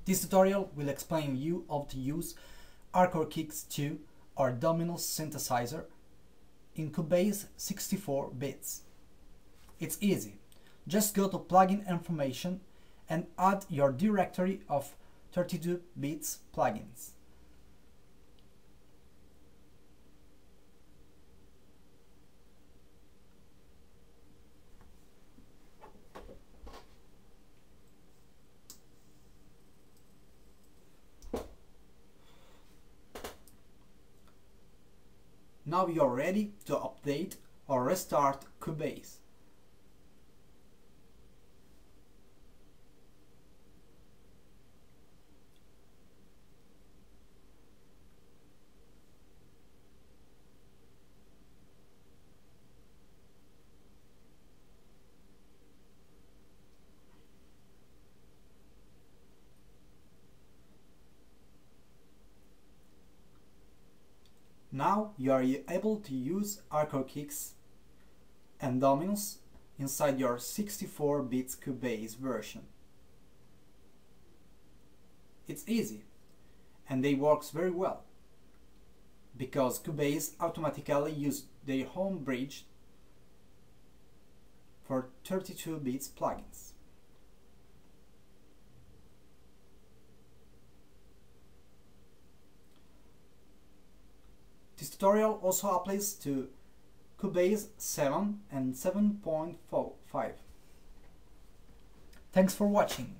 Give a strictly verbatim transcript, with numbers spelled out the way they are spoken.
This tutorial will explain you how to use Hardcore Kicks two or Domino synthesizer in Cubase sixty-four bits. It's easy. Just go to plugin information and add your directory of thirty-two bits plugins. Now you're ready to update or restart Cubase. Now you are able to use Hardcore Kicks and Dominoes inside your sixty-four bit Cubase version. It's easy and they works very well because Cubase automatically use their home bridge for thirty-two bit plugins. This tutorial also applies to Cubase seven and seven point five. Thanks for watching.